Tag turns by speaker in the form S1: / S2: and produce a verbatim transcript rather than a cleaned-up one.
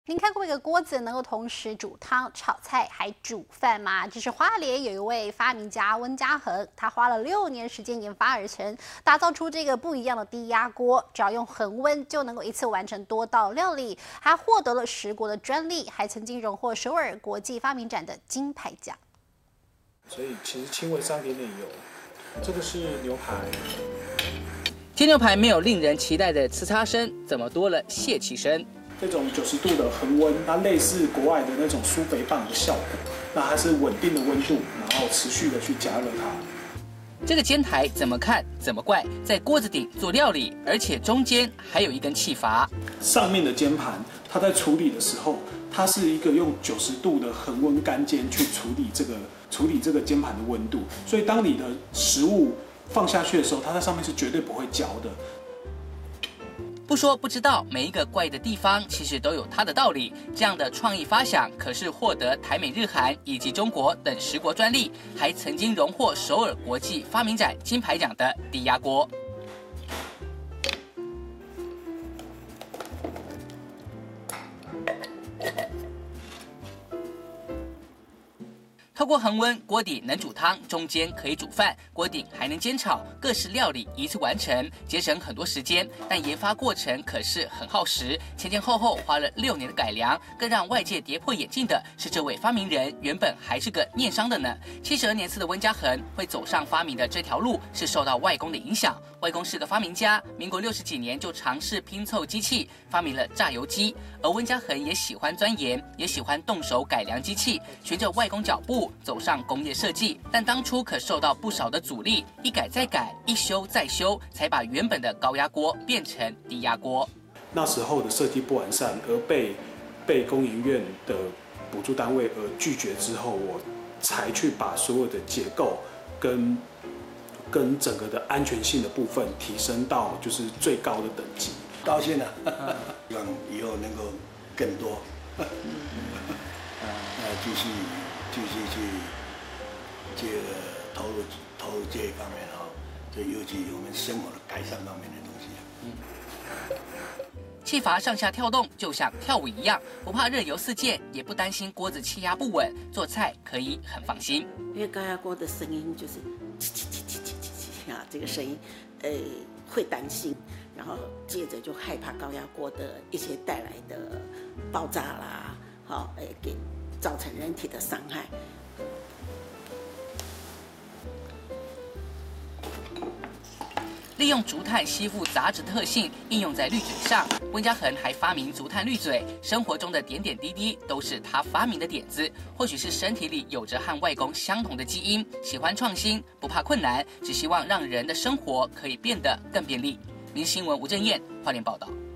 S1: 您看过一个锅子能够同时煮汤、炒菜还煮饭吗？这是花莲有一位发明家温家恒，他花了六年时间研发而成，打造出这个不一样的低压锅，只要用恒温就能够一次完成多道料理，还获得了十国的专利，还曾经荣获首尔国际发明展的金牌奖。
S2: 所以其实轻微上一点点油。这个是牛排。
S3: 煎牛排没有令人期待的呲嚓声，怎么多了泄气声？
S2: 这种九十度的恒温，它类似国外的那种酥肥棒的效果。那它是稳定的温度，然后持续的去加热它。
S3: 这个煎台怎么看怎么怪，在锅子顶做料理，而且中间还有一根气阀。
S2: 上面的煎盘，它在处理的时候，它是一个用九十度的恒温干煎去处理这个处理这个煎盘的温度，所以当你的食物放下去的时候，它在上面是绝对不会焦的。
S3: 不说不知道，每一个怪的地方其实都有它的道理。这样的创意发想可是获得台美日韩以及中国等十国专利，还曾经荣获首尔国际发明展金牌奖的低压锅。透过恒温，锅底能煮汤，中间可以煮饭，锅顶还能煎炒，各式料理一次完成，节省很多时间。但研发过程可是很耗时，前前后后花了六年的改良。更让外界跌破眼镜的是，这位发明人原本还是个念商的呢。七十二年次的温家恒会走上发明的这条路，是受到外公的影响。外公是个发明家，民国六十几年就尝试拼凑机器，发明了榨油机。而温家恒也喜欢钻研，也喜欢动手改良机器，循着外公脚步走上工业设计，但当初可受到不少的阻力，一改再改，一修再修，才把原本的高压锅变成低压锅。
S2: 那时候的设计不完善，而被被工研院的补助单位而拒绝之后，我才去把所有的结构跟跟整个的安全性的部分提升到就是最高的等级。
S4: 高兴了，希望以后能够更多，呃，继续。继续去这个投入投入这一方面哈，就尤其我们生活的改善方面的东西。嗯，
S3: 气阀上下跳动，就像跳舞一样，不怕热油四溅，也不担心锅子气压不稳，做菜可以很放心。
S5: 因为高压锅的声音就是叽叽叽叽叽叽叽啊，这个声音，呃，会担心，然后接着就害怕高压锅的一些带来的爆炸啦，好，呃，给。造成人体的伤害。
S3: 利用竹炭吸附杂质的特性应用在滤嘴上，温家恒还发明竹炭滤嘴。生活中的点点滴滴都是他发明的点子，或许是身体里有着和外公相同的基因，喜欢创新，不怕困难，只希望让人的生活可以变得更便利。民视新闻吴正燕花莲报道。